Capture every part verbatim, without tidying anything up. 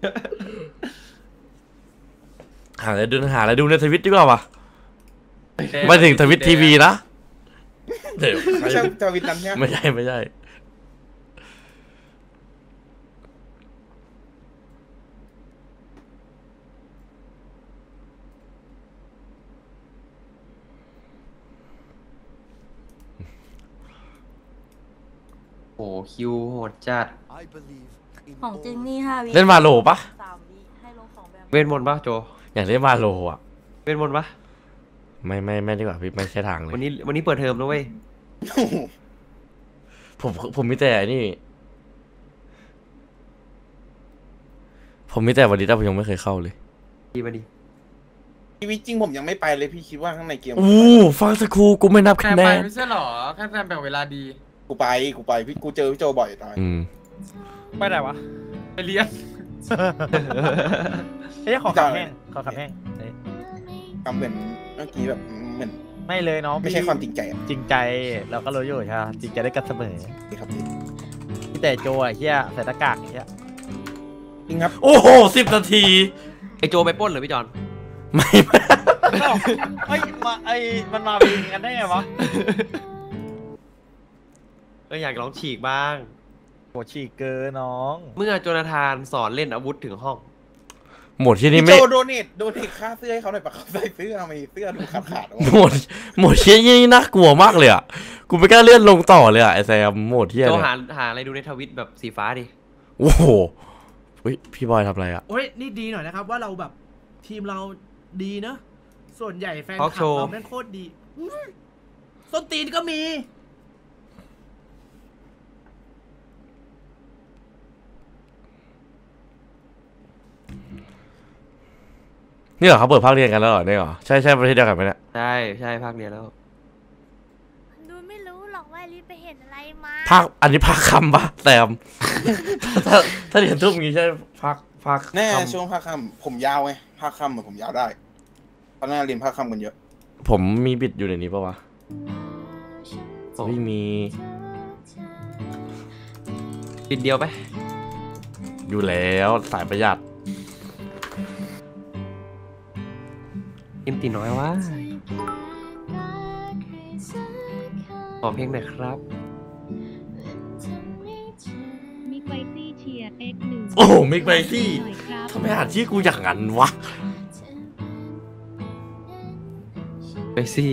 หาอะไรดูหาอะไรดูในทวิตดีกว่าวะไม่ถึงทวิตทีวีนะไม่ใช่ทวิตนั้นใช่ไหมไม่ใช่ไม่ใช่โอ้คิวโหดจัดของจริงนี่ห้าวิเล่นมาโลปะสามวิให้ลงสองแบบเวทมนต์ปะโจอยากเล่นมาโลอ่ะเวทมนต์ปะไม่ไม่ไม่ดีกว่าพี่ไม่ใช่ทางเลยวันนี้วันนี้เปิดเทอมแล้วเว้ยผมผมมีแต่นี่ผมมีแต่วันนี้แต่ผมยังไม่เคยเข้าเลยดีมาดีชีวิตจริงผมยังไม่ไปเลยพี่คิดว่าข้างในเกมอู้ฟังสักครูกูไม่นับคะแนนไม่ใช่หรอแค่แฟนแบ่งเวลาดีกูไปกูไปพี่กูเจอพี่โจบ่อยตอนอืมไปไหนวะไปเรียนไอ้ขอขับแห้งขอขับแห้งทำเหมือนเมื่อกี้แบบเหมือนไม่เลยน้องไม่ใช่ความจริงใจจริงใจเราก็รู้อยู่ใช่ไหมจริงใจได้กันเสมอนี่ครับพี่พี่แต่โจไอ้เหี้ยใส่หน้ากากไอ้เหี้ยจริงครับโอ้โหสิบนาทีไอโจไปป้นเหรอพี่จอนไม่ไอ้มาไอ้มันมาเป็นกันได้ไงวะก็อยากลองฉีกบ้างโหฉีกเกินน้องเมื่อโจนาธานสอนเล่นอาวุธถึงห้องหมดที่นี่ไม่โจโดเนทโดเนทค่าเสื้อให้เขาหน่อยปะเขาใส่เสื้อทำไมเสื้อดูขาดขาดหมดหมดที่นี่น่ากลัวมากเลยอ่ะกูไม่กล้าเลื่อนลงต่อเลยอ่ะไอ้แซมหมดที่โจหาหาอะไรดูในทวิตแบบสีฟ้าดิโอ้โหพี่บอยทำอะไรอ่ะโอ้ยนี่ดีหน่อยนะครับว่าเราแบบทีมเราดีเนอะส่วนใหญ่แฟนคลับเราแม่งโคตรดีส้นตีนก็มีนี่เหรอเขาเปิดภาคเรียนกันแล้วเหรอเนี่ยเหรอใช่ใช่ประเทศเดียวกันไหมเนี่ยใช่ใช่ภาคเรียนแล้วดูไม่รู้หรอกว่าลิไปเห็นอะไรมาภาคอันนี้ภาคคำปะแซมถ้าถ้าเรียนทุ่มงี้ใช่ภาคภาคแน่ช่วงภาคคำผมยาวไงภาคคำเหมือนผมยาวได้เพราะน่าเรียนภาคคำกันเยอะผมมีบิดอยู่ในนี้ปะวะไม่มีบิดเดียวไปอยู่แล้วสายประหยัดอิมตีน้อยวะขอเพลงหน่อยครับมิกไบซี่เชียร์เอ็กหนึ่งโอ้มิกไบซี่ทำไมอ่านชื่อกูอย่างนั้นวะไบซี่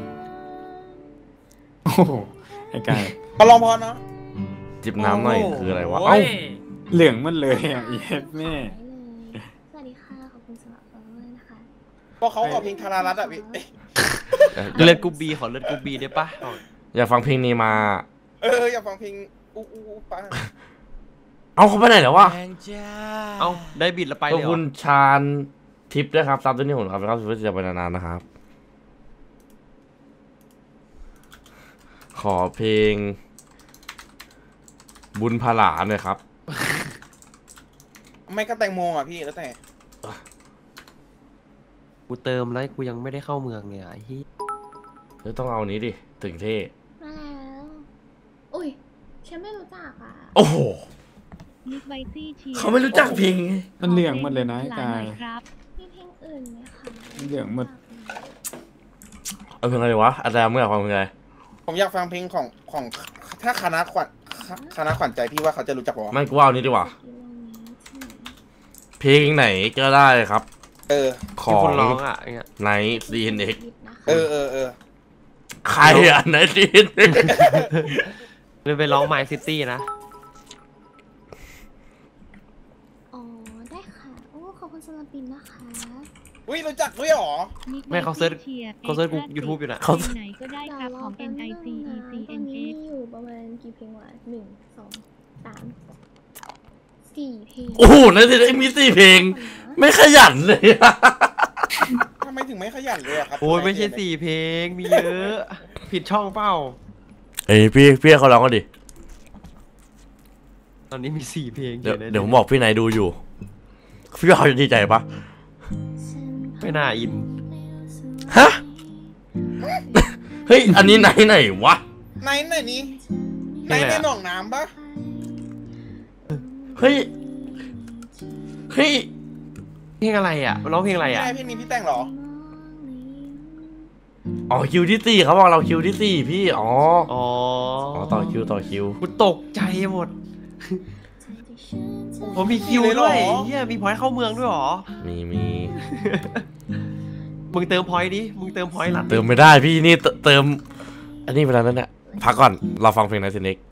โอ้ไอ้กายมาลองพอนะจิบน้ำหน่อยคืออะไรวะเอ้าเหลืองมันเลยอ่ะอีเอฟแม่สวัสดีค่ะขอบคุณสำหรับเบอร์นะคะพอเขาเอาเพลงธารารัตน์อ่ะพี่เลือดกูบีขอเลือดกูบีได้ปะอยากฟังเพลงนี้มาเอออยากฟังเพลงอู้อู้ป้าเอาเขาไปไหนแล้ววะเอาได้บิดแล้วไปเลยขอบคุณชาญทิปด้วยครับซับตัวนี้ผมครับแล้วก็สุดจะไปนานๆนะครับขอเพลงบุญพลาหน่อยครับไม่ก็แตงโมอ่ะพี่แล้วแต่กูเติมแล้วกูยังไม่ได้เข้าเมืองเนี่ยไอ้ที่ต้องเอานี้ดิถึงเท่มาแล้วอุ้ยฉันไม่รู้จักอ่ะโอ้โหเขาไม่รู้จักเพลงมันเหลืองหมดเลยนะกายมีเพลงอื่นไหมคะเหลืองหมดเอาเพลงอะไรวะอาจารย์เมื่อฟังเพลงอะไรผมอยากฟังเพลงของของถ้าคณะขวัญคณะขวัญใจพี่ว่าเขาจะรู้จักป่ะไม่กูเอานี้ดีกว่าเพลงไหนก็ได้ครับเออของร้องอ่ะไนท์ซีเอ็นเอ็กเออเออเออใครอ่ะไนท์ซีเอ็นเอ็กเลยไปร้องไมซิตี้นะอ๋อได้ค่ะโอ้ขอบคุณสำหรับปินนะคะอุ้ยรู้จักด้วยหรอไม่เขาเซิร์ชเขาเซิร์ชกูยูทูบอยู่นะเขาไหนก็ได้ครับของ N I C E C N X อยู่ประมาณกี่เพลงวะหนึ่งสองสามสี่เพลงโอ้โหนั่นสิมีสี่เพลงไม่ขยันเลยทำไมถึงไม่ขยันเลยครับโอ้ยไม่ใช่สี่เพลงมีเยอะผิดช่องเป้าเอ้ยพี่พี่เขาร้องก็ดิตอนนี้มีสี่เพลงเดี๋ยวเดี๋ยวผมบอกพี่นายดูอยู่พี่เขาจะดีใจปะไม่น่าอินฮะเฮ้ยอันนี้ไหนไหนวะไหนไหนนี้ไหนในหนองน้ำปะเฮ้ยเฮ้ยเพลงอะไรอ่ะร้องเพลงอะไรไม่อ่ะใช่พี่นี้พี่แต่งเหรออ๋อคิวที่สี่เขาบอกเราคิวที่สี่พี่อ๋ออ๋ออ๋อต่อคิวต่อคิวกูตกใจหมดผมมีคิวด้วยเฮียมีพอยต์เข้าเมืองด้วยหรอมีมีมึงเติมพอยต์ดิมึงเติมพอยต์หลังเติมไม่ได้พี่นี่เติเติม อันนี้เวลานั้นเนี่ยพักก่อนเราฟังเพลงไนท์เน็ก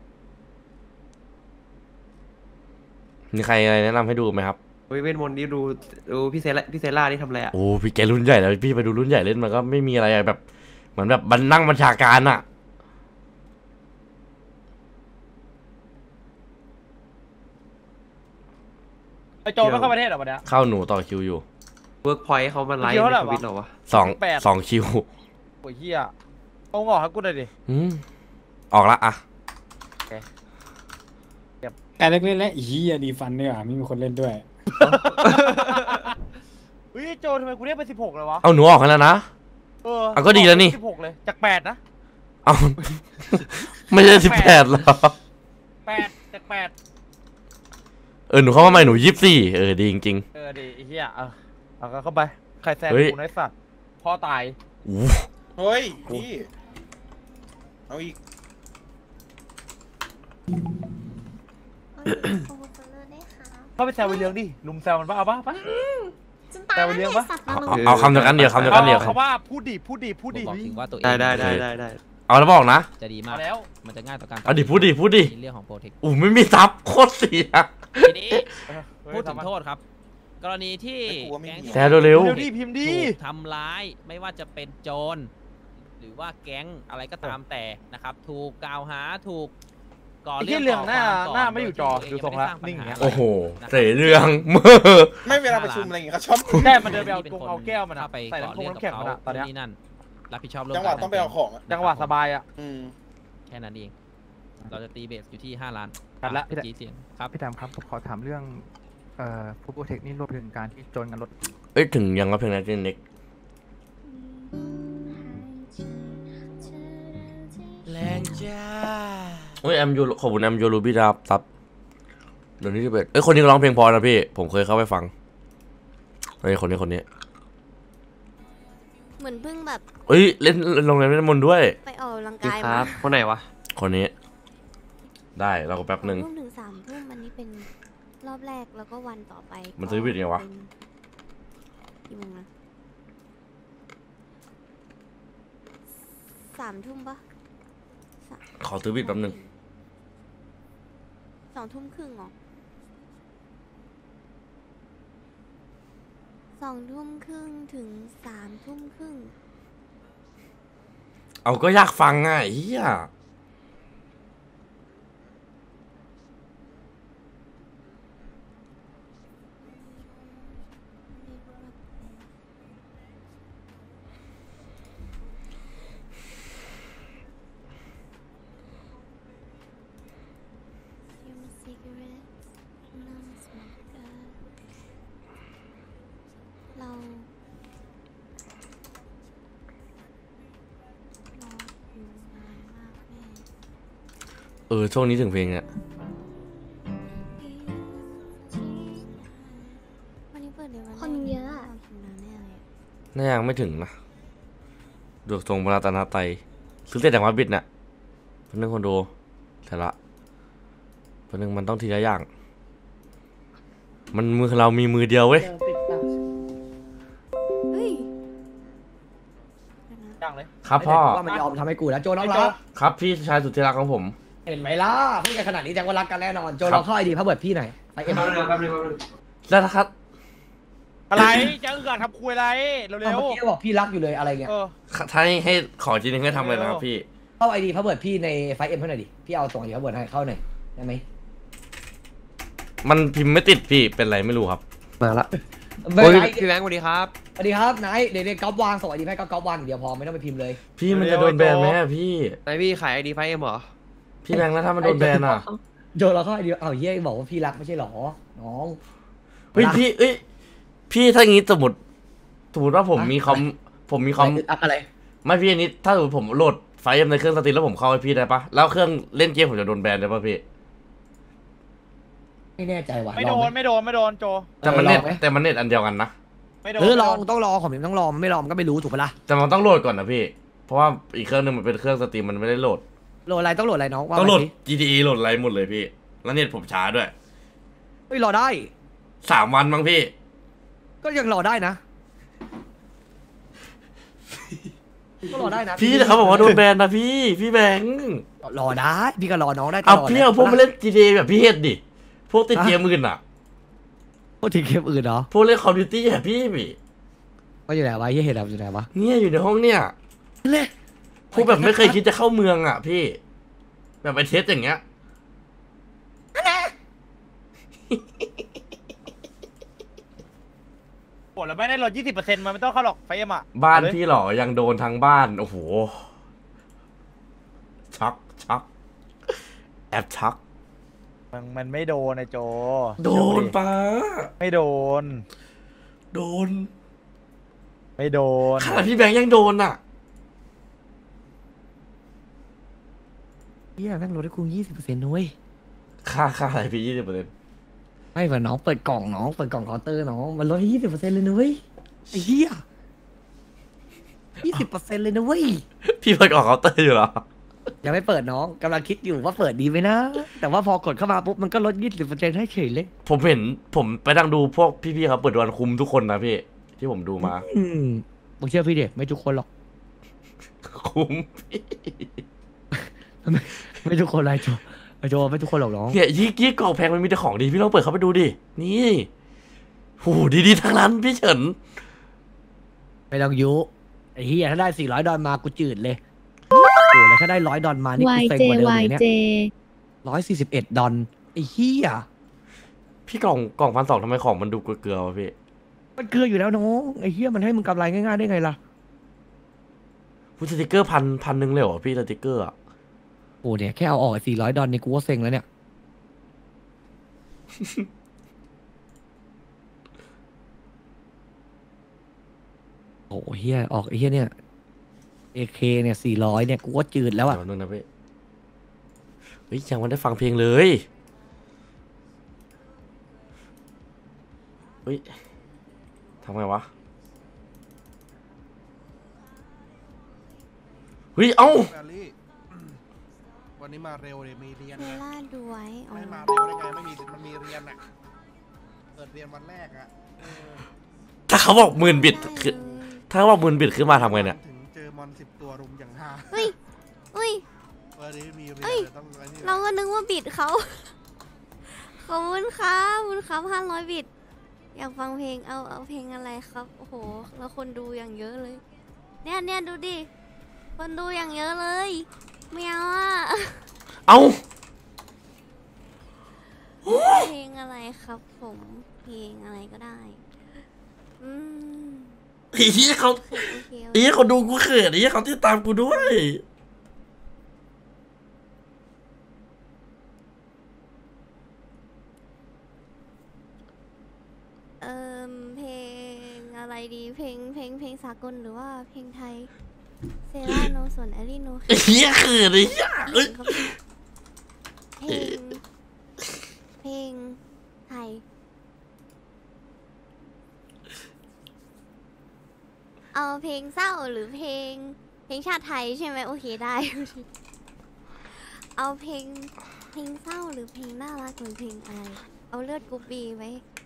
มีใครอะไรแนะนำให้ดูไหมครับเฮ้ยเวทมนต์นี่ดูดูพี่เซล่าพี่เซล่านี่ทำอะไรอ่ะโอ้พี่แกรุ่นใหญ่แล้วพี่ไปดูรุ่นใหญ่เล่นมันก็ไม่มีอะไรแบบเหมือนแบบบันนั่งบัญชาการอะไอโจไม่เข้าประเทศหรอวันเนี้ยเข้าหนูต่อคิวอยู่เวิร์กพอยต์เขามาไลฟ์คิวในเท่าไหร่ทวะวิตเหรอวะสองแปดสองคิวโอ้ยเฮียเอางอกให้กูหน่อยดิอืมออกละอะการเล่นๆแล้วอีอ่ะดีฟันเนี่ยไม่มีคนเล่นด้วยเฮ้ยโจทำไมกูเรียกไปสิบหกเลยวะเอาหนูออกกันแล้วนะเออเอาก็ดีแล้วนี่สิบหกเลยจากแปดนะเอา ไม่ใช่สิบแปดหรอแปดจากแปดเออหนูเข้ามาใหม่หนูยี่สิบสี่เออดีจริงเออดีไอ้เฮียเออเอาเข้าไปใครแซงเฮ้ยกูไอ้สัตว์พ่อตายๆอู้เฮ้ยพี่เอาอีกเข้าไปแซวไปเลี้ยงดิลุมแซวมันปะเอาปะเอาปะ แต่วันเลี้ยงปะเอาเอาเอาคำเดียวกันเดียวคำเดียวกันเดียวเขาว่าพูดดิพูดดิพูดดิบอกถึงว่าตัวเองได้ได้ได้ได้ได้เอาแล้วบอกนะจะดีมาเอากแล้วมันจะง่ายต่อการเอาดิพูดดิพูดดิในเรื่องของโปรเทคอู้ไม่มีซับโคตรเสียทีนี้เออเฮ้ยพูดถึงทำไมโทษครับ กรณีที่ไอ้กูว่าไม่แก๊งมีแชร์เร็วเร็วดิพิมพ์ดิถูกทำร้ายไม่ว่าจะเป็นโจรหรือว่าแก๊งอะไรก็ตามแต่นะครับถูกกล่าวหาถูกก่อไอ้เรื่ที่องเรื่องหน้าก่ความก่หน้าไม่อยู่จอโดดูที่ทรงละตัวเอนิ่งอย่างเงี้ยโอ้โหเสียเรื่องมือไม่เวลาประชุมอะไรอย่างเงี้ยเขาชอบแค่มันเดินไปเอากงเอาแก้วมันอะเข้าไปใส่ก่อน้ำคงเรื่องน้ำกับแข็งเขามันอะตอนเนี้ยนี่นั่นรับผิดชอบร่วมจังหวะกันต้องไปเอาของอะจังหวะสบายอะอืมแค่นั้นเองเราจะตีเบสอยู่ที่ห้าล้านตัดละอ่จีเสียงครับพี่แตมครับผมขอถามเรื่องเอ่อฟูโปรเทคนี่รวมถึงการที่โจรกันรถเอ้ยถึงยังว่าเพลงนั้นเน็กแรงจ้าเฮ้ยแอมยูขอบคุณแอมยูรูบี้ดาบซับเดี๋ยวนี้ที่เปิดเอ้ยคนนี้ร้องเพลงพอนะพี่ผมเคยเข้าไปฟังเฮ้ยคนนี้คนนี้เหมือนเพิ่งแบบเอ้ยเล่นโรงเรียนเล่นมนต์ด้วยไปออกกำลังพี่กายคมารับคนไหนวะคนนี้ ได้เราก็แป๊บหนึ่งทุ่มถึงสามทุ่มอันนี้เป็นรอบแรกแล้วก็วันต่อไปมันซื้อบิดไงวะเป็นกี่โมงนะสามทุ่มปะสามขอซื้อบิดแป๊บหนึ่งสองทุ่มครึ่งเหรอสองทุ่มครึ่งถึงสามทุ่มครึ่งเอาก็อยากฟังอ่ะเฮียเราเออช่วงนี้ถึงเพลงอ่ะวันนี้เปิดเดี๋ยววันคนเยอะอะคิวนานแน่เลยน่ายังไม่ถึงนะดูทรงปราตนาไตยซื้อเสร็จแต่ว่าบิดน่ะเพื่อนคนดูเสร็จละเพื่อนมันต้องทีละอย่าง มันมือเรามีมือเดียวเว้ยเฮ้ยจังเลยครับพ่อว่ามันยอมทำให้กูแล้วโจน้องรักครับพี่ชายสุดที่รักของผมเห็นไหมล่ะพูดกันขนาดนี้แจ้งว่ารักกันแน่นอนโจเราเข้าไอดีพระเบิดพี่หน่อยไปเอ็มแล้วนะครับอะไรจะเอือดทำคุยอะไรเร็เมื่วอกี้บอกพี่รักอยู่เลยอะไรเงี้ยๆเออถ้าให้ให้ขอจริงๆให้ทำอะไรนะครับพี่เข้าไอดีพระเบิดพี่ในไฟเอ็มเท่าไหร่ดิพี่เอาส่งไอดีพระเบิดให้เข้าหน่อยได้ไหมมันพิมพ์ไม่ติดพี่เป็นไรไม่รู้ครับมาละไม่โอ้ยเป็นไรพี่แบงค์สวัสดีครับสวัสดีครับนายเดี๋ยวเดี๋ยวก๊อฟวางส่งไอดีให้ก๊อฟก๊อฟวางเดี๋ยวพอไม่ต้องไปพิมพ์เลยพี่มันจะโดนแบนไหมอะพี่ไหนพี่ขายไอดีไฟเอ็มเหรอพี่แบงค์แล้วถ้ามันโดนแบนอ่ะโจเราเข้าไอดีอ้าวเฮียบอกว่าพี่รักไม่ใช่หรอน้องเฮ้ยพี่เอ้ยพี่ถ้างี้สมมติสมมติว่าผมมีคอมผมมีคอมรักอะไรไม่พี่อันนี้ถ้าสมมติผมโหลดไฟล์เอ็มในเครื่องสตรีมแล้วผมเข้าให้พี่ได้ปะแล้วเครื่องเล่นเกมผมจะโดนแบนได้ปะพี่ไม่แน่ใจว่ะไม่โดลองนไหมไม่โดนไม่โดนโจแต่มันเน็ตลองไหมแต่มันเน็ตอันเดียวกันนะไม่โดนเออลองไม่โดนต้องรอของผมต้องรอมันไม่รอมันก็ไม่รู้ถูกปะล่ะแต่มันต้องโหลดก่อนนะพี่ เพราะว่าอีกเครื่องหนึงมันเป็นเครื่องสตรีมมันไม่ได้โหลดโหลดอะไรต้องโหลดอะไรน้องว่าต้องโหลดมาสิจี ที อี โหลดอะไรหมดเลยพี่ แล้วเน็ตผมช้าด้วยเฮ้ยรอได้สามวันมั้งพี่ก็ยังรอได้นะก็รอได้นะพี่แต่เขาบอกว่าโดนแบนนะพี่ พี่แบงค์รอได้พี่ก็รอน้องได้ตเอาลอดพี่เอาพวกมาเล่น จี ที เอ แบบพี่เฮ็ดดิ พวกติดเกมอื่นอ่ะพูดถึงเกมอื่นเหรอพวกเล่นคอมพิวตี้แบบพี่พี่ว่าอยู่ไหนวะยี่เห็นอะไรอยู่ไหนวะเนี่ยอยู่ในห้องเนี่ยเล่พวกแบบไม่เคยคิดจะเข้าเมืองอ่ะพี่ แบบไปเทสอย่างเงี้ยโหแล้วไม่ได้ลดยี่สิบเปอร์เซ็นต์มันไม่ต้องเข้าหรอกไฟเอ็มอ่ะบ้านเอเลยพี่หรอยังโดนทางบ้าน โอ้โห ช็อกช็อกแอบช็อกมันมันไม่โดนนะโจโดนปะไม่โดนโดนไม่โดนขนาดพี่แบงค์ยังโดนอ่ะเฮียแม่งลดให้กูยี่สิบเปอร์เซ็นต์นุ้ยค่าค่าอะไรพี่ยี่สิบเปอร์เซ็นต์ไม่เหมือนน้องเปิดกล่องน้องเปิดกล่องเคาน์เตอร์น้องมันลดให้ยี่สิบเปอร์เซ็นต์เลยนุ้ยไอ้เฮียยี่สิบเปอร์เซ็นต์เลยนะเว้ยพี่เปิดออกเคาน์เตอร์อยู่เหรอยังไม่เปิดน้องกำลังคิดอยู่ว่าเปิดดีไหมนะ แต่ว่าพอกดเข้ามาปุ๊บมันก็ลดยี่สิบเปอร์เซ็นต์ให้เฉยเลยผมเห็นผมไปนั่งดูพวกพี่ๆเขาเปิดวันคุมทุกคนนะพี่ ที่ผมดูมาอืมมึงเชื่อพี่เด็ไม่ทุกคนหรอกคุมพี่ไม่ไม่ทุกคนเลยโจไอ้โจไม่ทุกคนหรอกน้องเนี่ยยี่ยี่กล่องแพงมันมีแต่ของดีพี่ลองเปิดเข้าไปดูดิ นี่โหดีๆทั้งนั้นพี่เฉินไม่ต้องยุไอ้เฮียถ้าได้สี่ร้อยดอลมากูจืดเลยโอ้แล้วถ้าได้ร้อยดอลมานี่กูเซ็งกว่าเดิมเลยเนี่ยร้อยสี่สิบเอ็ดดอลไอ้เฮียพี่กล่องกล่องพันสองทำไมของมันดูเกลือๆวะพี่มันเกลืออยู่แล้วน้องไอ้เฮียมันให้มึงกำไรง่ายๆได้ไงล่ะพูดสติกเกอร์พันพันหนึ่งเลยเหรอพี่สติกเกอร์อะโอ้เนี่ยแค่เอาออกสี่ร้อยดอลนี่กูก็เซ็งแล้วเนี่ย โอ้เฮียออกไอ้เฮียเนี่ยเอเคเนี่ยสี่ร้อยเนี่ยกูก็จืดแล้วอ่ะเดี๋ยวนึงนะพี่เฮ้ยยังไม่ได้ฟังเพลงเลย เฮ้ยทำไงวะ เฮ้ย เอ้าแอลลี่วันนี้มาเร็วเลยมีเรียนเวนะลาดูไว้อ๋อไม่มาเร็วได้ไงไม่มีมันมีเรียนอ่ะเปิดเรียนวันแรกอ่ะเออถ้าเขาบอกหมื่นบิตได้คือเลยถ้าเขาบอกหมื่นบิตขึ้นมาทำไงเนี่ยถึงเจอมอนสิบตัวรุมอย่างห้าเฮ้ยเฮ้ยวันนี้มีเรียนเอ้ยเลยต้องไอ้นี่เราก็นึกว่าบิดเขาขอบคุณครับขอบคุณครับห้าร้อยบิด อยากฟังเพลงเอาเอาเพลงอะไรครับ โอ้โห แล้วคนดูอย่างเยอะเลย เนี่ยเนี่ยดูดิ คนดูอย่างเยอะเลยไม่เอาอ่ะเอ้าเพลงอะไรครับผม เพลงอะไรก็ได้ อืมไอ้เหี้ยเขาโอเคไอ้เหี้ยเขาดูกูเขินไอ้เหี้ยเขาติดตามกูด้วยเอ่อเพลงอะไรดี เพลงเพลงเพลงสากลหรือว่าเพลงไทย เซราโนส่วนแอริโนไอ้เหี้ยเขินไอ้เหี้ยเอ้ยครับเพลง เพลงไทย เอาเพลงเศร้าหรือเพลง เพลงชาติไทยใช่ไหมโอเคได้ เอาเพลง เพลงเศร้าหรือเพลงน่ารักหรือเพลงอะไร เอาเลือดกูบีไหม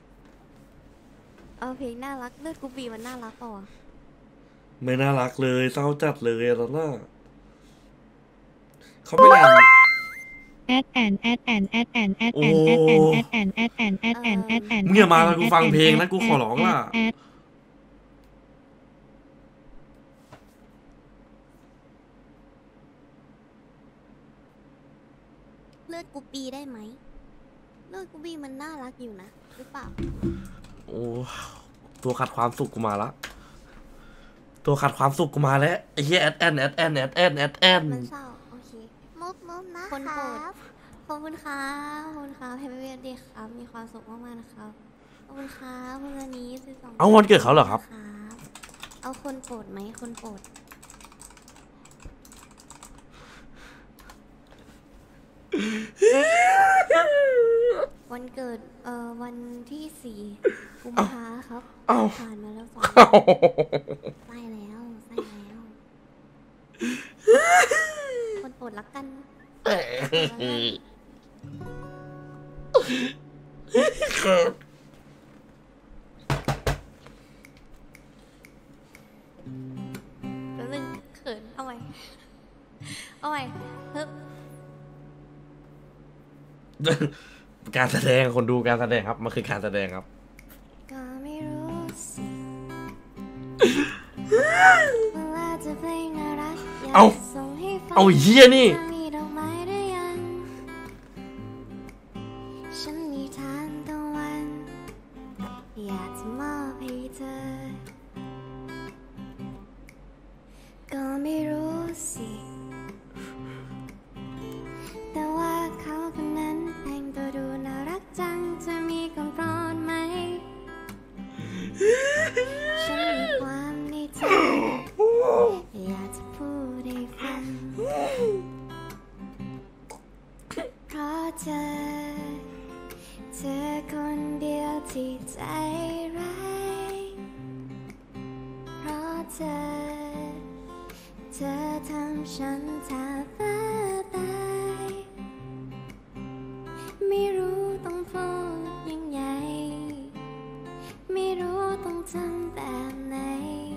เอาเพลงน่ารักเลือดกูบีมันน่ารักป่ะวะไม่น่ารักเลยเศร้าจัดเลยแล้วน่ะเขาไม่อ่านแอดแอนแอดแอนแอดแอนแอดแอนแอดแอนแอดแอนแอดแอนแอดแอนแอดแอนมึงอย่ามาแล้วกูฟังเพลงนะกูขอร้องล่ะเลือดกูบีได้ไหมเลือดกูบีมันน่ารักอยู่นะหรือเปล่าโอ้ตัวขัดความสุขกูมาละตัวขัดความสุขกูมาแล้วไอ้เหี้ยแอดแอนแอดแอนแอดแอนแอดแอนมันเศร้าโอเคมุบมุบนะคนโปรดขอบคุณครับขอบคุณครับแฮปปี้เบิร์ดเดย์ครับมีความสุขมากๆนะครับขอบคุณครับคุณวันนี้สิบสองเอาวันเกิดเขาเหรอครับเอาคนโปรดไหมคนโปรดววันเกิดเอ่อวันที่สี่กุมภาครับเอ้าผ่านมาแล้วสองใช่แล้วใช่แล้วคนโปรดรักกันแล้วนึงเขินเอาไว้เอาไว้เฮ้ยการแสดงคนดูการแสดงครับมันคือการแสดงครับก็ไม่รู้สิว่าจะเพลงน่ารักอยากเอาส่งให้ฟังเอาเหี้ยนี่จะมีดอกไม้หรือยังฉันมีทานตะวันอยากจะมอบให้เธอก็ไม่รู้สิแต่ว่าเขาคนนั้นแต่งตัวดูน่ารักจังจะมีคนโปรดไหมฉันมีความในใจอยากจะพูดให้ฟังเพราะเธอเธอคนเดียวที่ใจร้ายเพราะเธอเธอทำฉันแทบบ้าตายไม่รู้ต้องพูดยังไงไม่รู้ต้องทำแบบไหน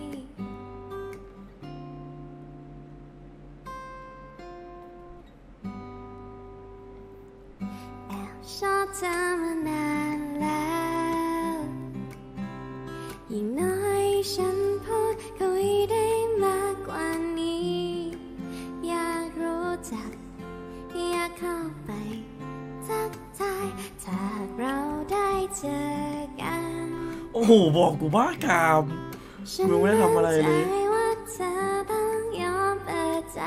แอบชอบเธอมานานแล้วยิ่งน้อยฉันพูดคุยได้มากกว่านี้อยากรู้จักอยากเข้าไปทักทายถ้าเราได้เจอกันโอ้โหบอกกูบ้ากามมึงไม่ได้ทำอะไรเลยฉันมั่นใจว่าเธอต้องยอมเปิดใจ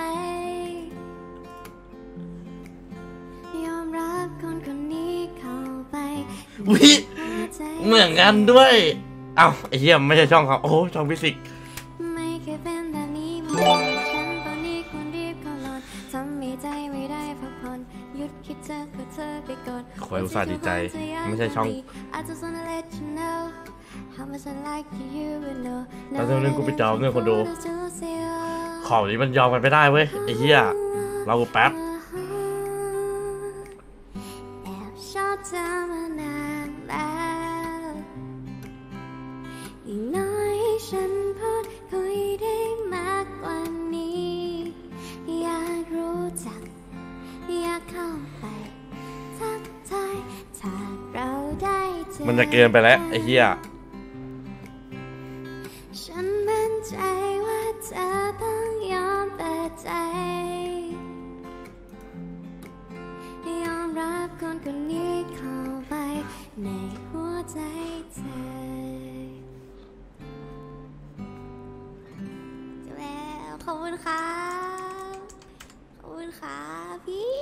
ยอมรับคนคนนี้เข้าไปวิเหมือนกันด้วย เอ้าไอ้เหี้ยไม่ใช่ช่องเขาโอ้ช่องฟิสิกส์ไม่เคยเป็นแบบนี้มาก่อนฉันตอนนี้ควรรีบเข้านอนทำให้ใจไม่ได้พักผ่อนหยุดคิดเธอกับเธอไปก่อนคอยอุตส่าห์ดีใจไม่ใช่ช่อง I just wanna let you know how much I like you you will know แล้วเรื่องกูไปจองเงินคนดูของนี้มันยอมกันไม่ได้เว้ยไอ้เหี้ยเราแป๊บแอบชอบเธอมานานแล้วยิ่งน้อยฉันพูดคุยได้มากกว่านี้อยากรู้จักอยากเข้าไปทักทายถ้าเราได้เจอมันจะเกินไปแล้วไอ้เหี้ยฉันมั่นใจว่าเธอต้องยอมเปิดใจยอมรับคนคนนี้เข้าไปในหัวใจเธอแล้วขอบคุณค่ะขอบคุณค่ะพี่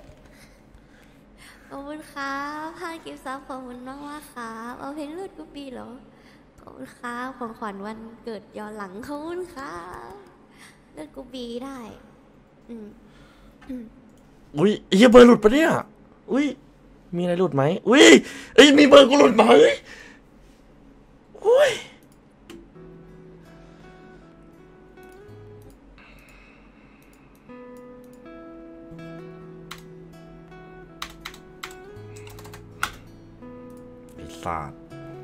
ขอบคุณค่ะพากิฟต์ซับขอบคุณมากมากค่ะเอาเพลงเลือดกุ๊บบี้เหรอขอบคุณค่ะของขวัญวันเกิดย้อนหลังขอบคุณค่ะเลือดกุ๊บบี้ได้อืมอืมอุ้ยไอ้เหี้ยเบอร์หลุดปะเนี่ยอุ้ยมีอะไรหลุดไหมอุ้ยเอ้ยมีเบอร์กูหลุดไหมอุ้ยไอ้สัตว์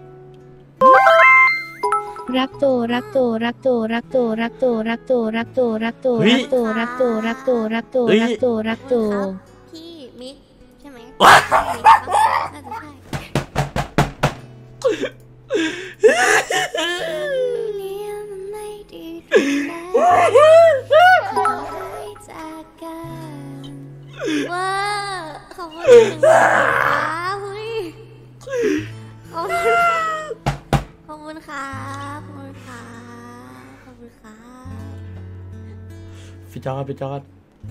รักโตรักโตรักโตรักโตรักโตรักโตรักโตรักโตรักโตรักโตรักโตรักโตรักโตรักโตพี่มิกใช่ไหมว้ามิกปะน่าจะใช่เนี่ยมันไม่ดีตรงไหนเราได้จากกันว้าขอบคุณหนึ่งค่ะเฮ้ยขอบคุณขอบคุณครับขอบคุณครับขอบคุณครับพี่จอดพี่จอด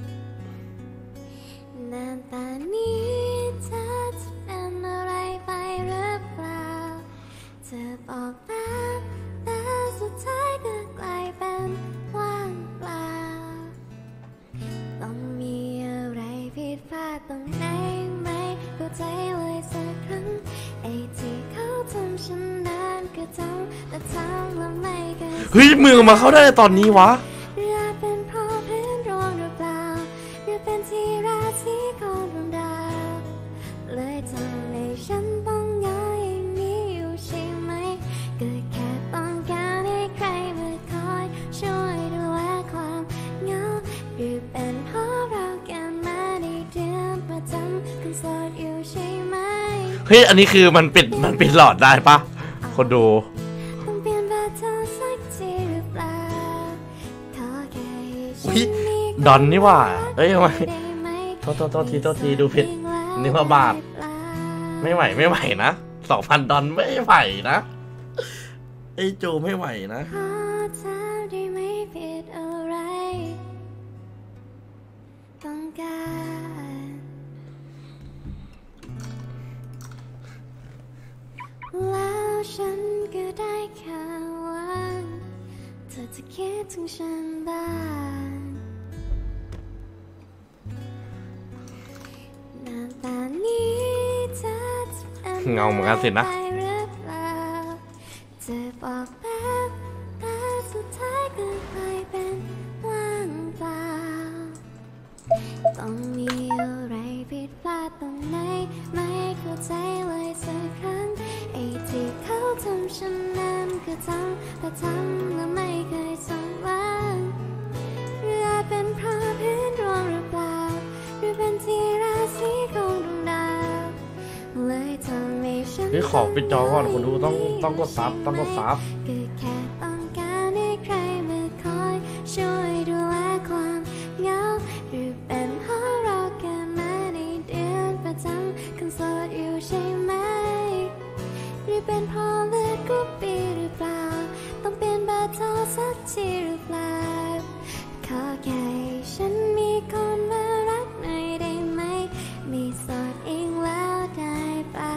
นานป่านนี้เธอจะเป็นอะไรไปหรือเปล่าเธอบอกแบบแต่สุดท้ายก็กลายเป็นว่างเปล่าต้องมีอะไรผิดพลาดตรงไหนไหมเข้าใจเลยสักครั้งำฉันนั้นก็ทำแต่ทำแล้วไม่เคยเฮ้ยมึงมาเข้าได้ตอนนี้วะหรืออาจเป็นเพราะพื้นรวงหรือเปล่าหรือเป็นที่ราศีของดวงดาวเลยทำให้ฉันต้องย้ายอย่างนี้อยู่ใช่ไหมก็แค่ต้องการให้ใครมาคอยช่วยดูแลความเหงาหรือเป็นเพราะเรากันมาในเดือนประจำกันโสดอยู่ใช่ไหมเฮ้ยอันนี้คือมันปิดมันปิดหลอดได้ปะคนดูต้องเปลี่ยนเบอร์โทรสักทีหรือเปล่าขอแค่ให้ฉัอุ้นยมีดอนนี่หว่าเอ้ยทำไมได้ไหมโทษโทษโทษทีโทษทีดูผิดนึกว่าบาทไม่ไหวไม่ไหวนะสองพันดอนไม่ไหวนะไอ้โจไม่ไหวนะขอถามได้ไหมผิดอะไรต้องการแล้วฉันก็ได้ข่าวว่าเธอจะคิดถึงฉันบ้างหน้าตานี้เธอจะเป็นเงาเหมือนกันสินะไปหรือเปล่าเธอบอกแบบแต่สุดท้ายก็กลายเป็นว่างเปล่าต้องมีอะไรผิดพลาดตรงไหนไม่เข้าใจเลยสักครั้งไอ้ที่เขาทำฉันนั้นก็ทำแต่ทำแล้วไม่เคยสมหวังหรืออาจเป็นเพราะพื้นรวงหรือเปล่าหรือเป็นที่ราศีของดวงดาวเลยทำให้ฉันเฮ้ยขอปิดจอก่อนคนดูต้องต้องกดซับต้องกดซับก็แค่ต้องการให้ใครมาคอยช่วยดูแลความเหงาหรือเป็นเพราะเราเกิดมาในเดือนประจำคนโสดอยู่ใช่ไหมหรือเป็นเพราะเลือดกรุ๊ปบีหรือเปล่าต้องเปลี่ยนเบอร์โทรสักทีหรือเปล่าขอแค่ให้ฉันมีคนมารักหน่อยได้ไหมมีโสดอีกแล้วได้เปล่า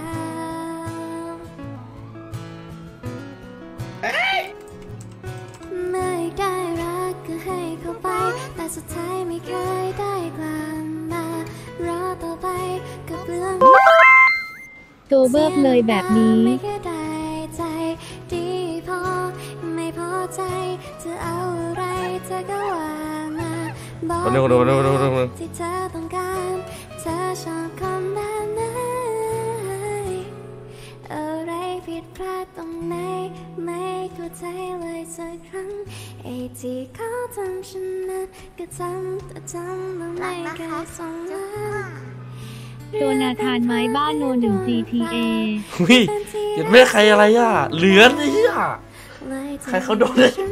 ไม่ได้รักก็ให้เขาไปแต่สุดท้ายไม่เคยได้กลับมารอต่อไปก็เปลืองโจเบิกเลยแบบนี้ไม่เคยได้ใจดีพอไม่พอใจจะเอาอะไรเธอก็ว่ามาบอกคนดูคนดูคนดูคนดูคนดูที่เธอต้องการเธอชอบคนแบบไหนอะไรผิดพลาดตรงไหนไม่เข้าใจเลยสักครั้งไอ้ที่เขาทำฉันนั้นก็ทำแต่ทำแล้วไม่เคยสมหวังโจนาธานไม้บ้านโนหนึ่ง จี ที เอเฮ้ยยังไม่ใครอะไรอ่ะเหลือนไอ้เหี้ยใครเขาโดนเลย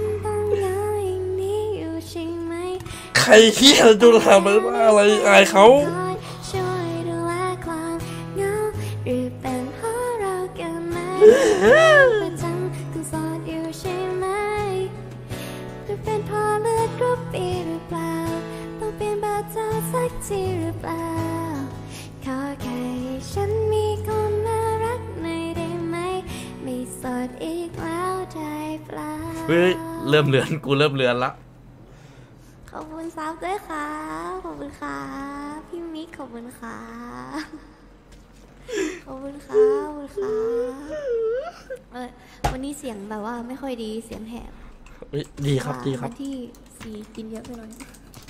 ใครเหี้ยโดนทำอะไรบ้าอะไรอายเขาช่วยดูแลความเหงาหรือเป็นเพราะเราเกิดมาประจำคุณโสดอยู่ใช่ไหมหรือเป็นเพราะเลือดกรุ๊ปบีหรือเปล่าต้องเปลี่ยนเบอร์โทรสักทีหรือเปล่าขอแค่ให้ฉันมีคนมารักหน่อยได้ไหมไม่โสดอีกแล้วได้เปล่าเฮ้ยเริ่มเลือนกูเริ่มเลือนละขอบคุณซับด้วยค่ะขอบคุณค่ะพี่มิกขอบคุณค่ะขอบคุณค่ะขอบคุณค่ะเออวันนี้เสียงแบบว่าไม่ค่อยดีเสียงแหบเฮ้ยดีครับดีครับวันที่สีกินเยอะไปหน่อย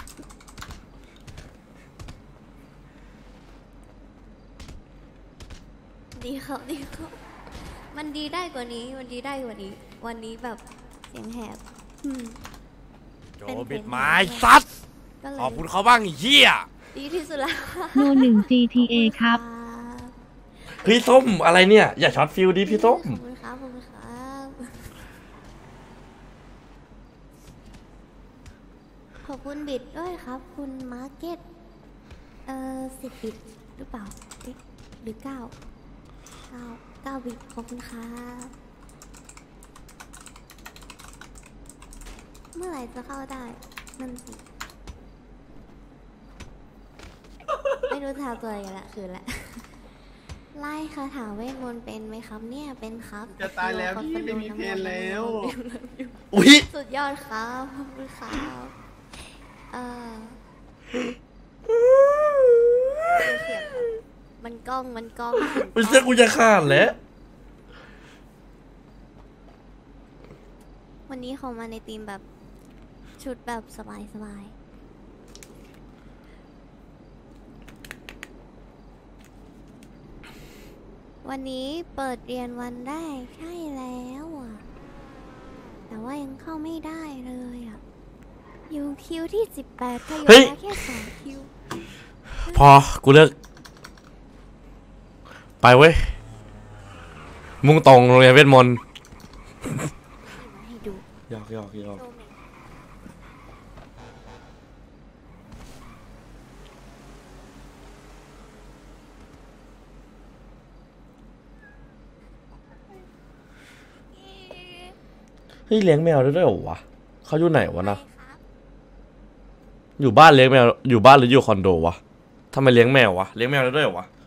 ดีครับดีครับมันดีได้กว่านี้มันดีได้กว่านี้ วันนี้แบบเสียงแหบอืมโจบิดไม้ซัดขอบคุณเขาบ้างเหี้ยดีที่สุดแล้วโนหนึ่ง จี ที เอ ครับพี่ส้มอะไรเนี่ยอย่าช็อตฟิลดิพี่ส้มขอบคุณครับขอบคุณครับขอบคุณบิดด้วยครับ คุณมาร์เก็ตเอ่อสิบบิดหรือเปล่าเอ๊ะหรือเก้าเก้าเก้าบิดขอบคุณครับเมื่อไหร่จะเข้าได้นั่นสิไม่รู้ทาตัวอะไรละคือละไล่คาถาเวทมนต์เป็นไหมครับเนี่ยเป็นครับจะตายแล้วพี่ไม่มีเพลงแล้วอุ๊ยสุดยอดครับขอบคุณครับเออเสียงมันกล้องมันกล้องไม่ใช่กูจะขาดแล้ววันนี้เขามาในธีมแบบชุดแบบสบายสบายวันนี้เปิดเรียนวันแรกใช่แล้วอ่ะแต่ว่ายังเข้าไม่ได้เลยอ่ะอยู่คิวที่สิบแปดก็อยู่เฮ้ยแค่สองคิวพอ กูเลิก ไปเว้ย มุ่งตรงโรงเรียนเวทมนต์ให้ดูหยอกหยอกหยอก เฮ้ยเลี้ยงแมวได้ด้วยเหรอวะเขาอยู่ไหนวะนะ อยู่บ้านเลี้ยงแมว อยู่บ้านหรืออยู่คอนโดวะทำไมเลี้ยงแมววะ เลี้ยงแมวได้ด้วยเหรอวะ